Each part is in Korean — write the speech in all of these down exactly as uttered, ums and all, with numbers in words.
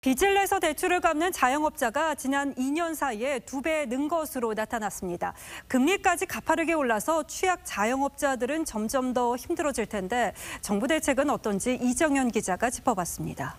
빚을 내서 대출을 갚는 자영업자가 지난 이 년 사이에 두 배 는 것으로 나타났습니다. 금리까지 가파르게 올라서 취약 자영업자들은 점점 더 힘들어질 텐데 정부 대책은 어떤지 이정현 기자가 짚어봤습니다.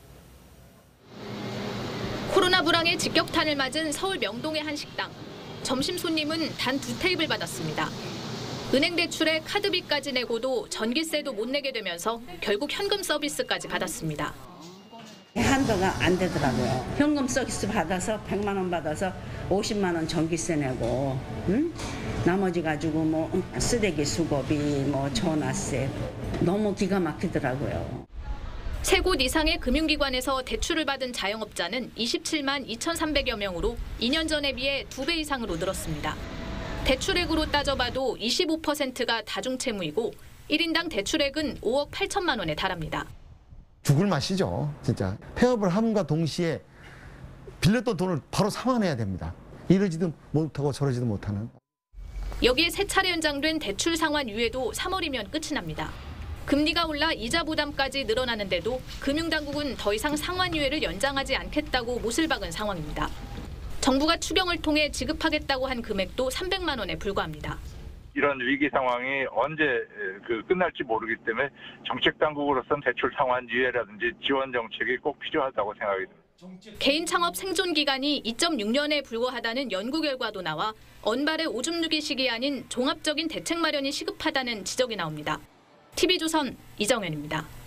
코로나 불황의 직격탄을 맞은 서울 명동의 한 식당. 점심 손님은 단 두 테이블 받았습니다. 은행 대출에 카드비까지 내고도 전기세도 못 내게 되면서 결국 현금 서비스까지 받았습니다. 한도가 안 되더라고요. 현금 서비스 받아서 백만 원 받아서 오십만 원 전기세 내고, 응? 나머지 가지고 뭐 쓰레기 수거비, 뭐 전화세 너무 기가 막히더라고요. 세 곳 이상의 금융기관에서 대출을 받은 자영업자는 이십칠만 이천삼백여 명으로 이 년 전에 비해 두 배 이상으로 늘었습니다. 대출액으로 따져봐도 이십오 퍼센트가 다중채무이고 일 인당 대출액은 오억 팔천만 원에 달합니다. 죽을 맛이죠, 진짜. 폐업을 함과 동시에 빌렸던 돈을 바로 상환해야 됩니다. 이러지도 못하고 저러지도 못하는. 여기에 세 차례 연장된 대출 상환 유예도 삼월이면 끝이 납니다. 금리가 올라 이자 부담까지 늘어나는데도 금융당국은 더 이상 상환 유예를 연장하지 않겠다고 못을 박은 상황입니다. 정부가 추경을 통해 지급하겠다고 한 금액도 삼백만 원에 불과합니다. 이런 위기 상황이 언제 그 끝날지 모르기 때문에 정책 당국으로서는 대출 상환 유예라든지 지원 정책이 꼭 필요하다고 생각이 듭니다. 개인 창업 생존 기간이 이 점 육 년에 불과하다는 연구 결과도 나와 언발의 오줌 누기 식이 아닌 종합적인 대책 마련이 시급하다는 지적이 나옵니다. 티비조선 이정현입니다.